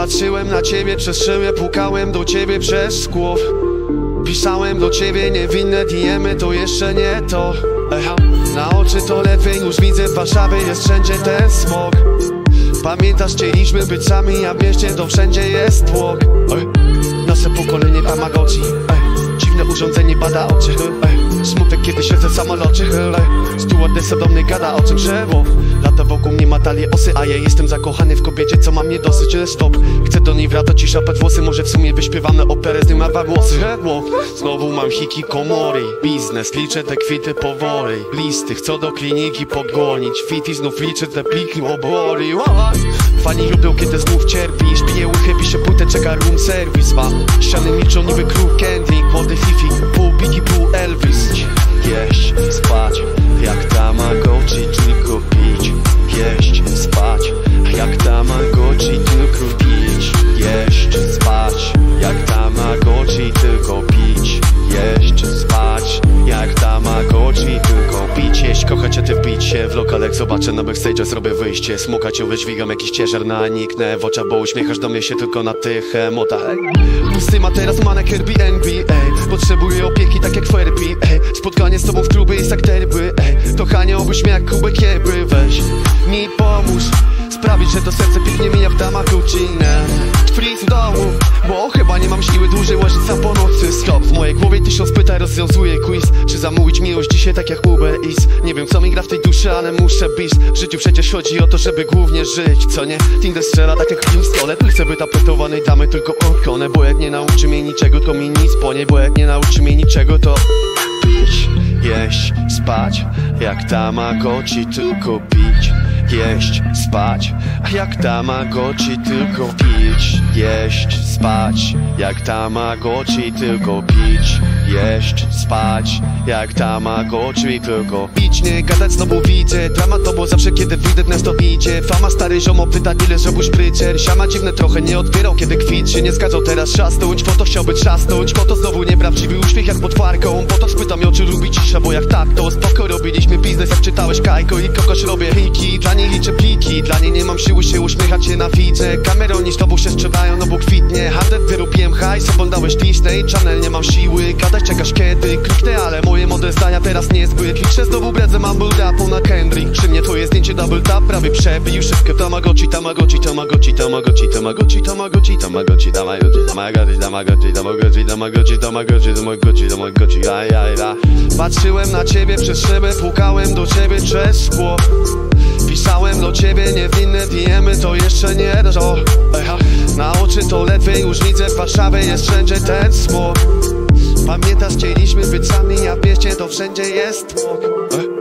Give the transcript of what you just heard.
Patrzyłem na ciebie przez szybę, pukałem do ciebie przez szkło. Pisałem do ciebie niewinne diemy, to jeszcze nie to. Na oczy to lepiej, już widzę w Warszawie jest wszędzie ten smog. Pamiętasz, chcieliśmy być sami, a w mieście to wszędzie jest tłok. Nasze pokolenie Tamagotchi. Dziwne urządzenie bada oczy. Smutek, kiedy siedzę w samolocie. Stewardessa do mnie gada o czym drzewo. Lata wokół mnie ma talię osy, a ja jestem zakochany w kobiecie, co ma mnie dosyć. Stop, chcę do niej wracać i szapać włosy. Może w sumie wyśpiewamy operę, z nim ma dwa głosy. Znowu mam hikikomory. Biznes, liczę te kwity powoli. Listy, chcę do kliniki pogonić. Fit i znów liczę te pliki obori. Fani lubią, kiedy znów cierpisz. Piję łychy, piszę płytę, czeka room service. Ma ściany milczą niby król Kendrick. Młody Fifi, pół Biggie, pół Elvis. Jeść, spać, jak Tamagotchi, tylko pić. Jeść, spać, jak Tamagotchi, tylko pić. Jeść, spać, jak Tamagotchi, tylko pić. Jeść, spać, jak Tamagotchi, tylko pić. Jeść, kochać, a ty wbić się w lokal, jak zobaczę na backstage, zrobię wyjście. Smuka cię wyźwigam, jakiś ciężar naniknę w oczach, bo uśmiechasz do mnie się tylko na tych emotach. Pusty ma teraz manek Airbnb, potrzebuję opieki tak jak therapy. Spotkanie z tobą w klubie jest jak derby. To Hania, obyś mnie jak kubek jeby. Weź mi pomóż sprawić, że to serce pięknie mi jak Tamagotchi. Freeze w domu, bo chyba nie mam siły dłużej łożyć sam po nocy. Stop, w mojej głowie 1000 pytań, rozwiązuję quiz. Czy zamówić miłość dzisiaj tak jak Uber Eats? Nie wiem co mi gra w tej duszy, ale muszę bić. W życiu przecież chodzi o to, żeby głównie żyć, co nie? Tinder strzela tak jak w stole. Chcę być tapetowanej damy tylko okonę. Bo jak nie nauczy mnie niczego, to mi nic po nie. Bo jak nie nauczy mnie niczego, to pić, jeść, spać, jak Tamagotchi, tylko pić. Jeść, spać, jak Tamagotchi, tylko pić. Jeść, spać, jak Tamagotchi, tylko pić. Jeść, spać, jak Tamagotchi, tylko pić. Nie gadać znowu widzę dramat, to bo zawsze kiedy wyjdę w nas to idzie. Fama stary ziomo pyta ile zrobisz prycer. Siama dziwne trochę nie odbierał kiedy kwit się nie zgadzał teraz szasnąć. Po to chciałby trzasnąć, po to znowu nieprawdziwy uśmiech jak pod farką. Po to spytam ją czy lubi cisza, bo jak tak to spoko robiliśmy biznes jak czytałeś Kajko. I kogoś robię hiki, dla niej liczę pliki. Dla niej nie mam siły się uśmiechać, się nawidzę. Kamerą niż tobą się sprzedają, no bo kwitnie. Handel wyrobiłem hajs, oglądałeś Disney Channel, nie mam siły gadać, czekasz kiedy kliknę. Ale moje mądre zdania teraz niezbyt liczę. Znowu bredzę mumble rapu na Kendrick. Przy mnie twoje zdjęcie double tap prawie przebił szybkę. Tamagotchi, Tamagotchi, Tamagotchi, Tamagotchi, Tamagotchi, Tamagotchi, Tamagotchi, Tamagotchi, Tamagotchi, Tamagotchi, Tamagotchi, Tamagotchi, Tamagotchi, Tamagotchi, Tamagotchi, Patrzyłem na ciebie przez szybę, pukałem do ciebie przez szkło. Pisałem do ciebie niewinne diemy, to jeszcze nie to. Na oczy to lepiej, już widzę w Warszawie jest wszędzie ten smog. Pamiętasz, chcieliśmy być sami, a w mieście to wszędzie jest tłok.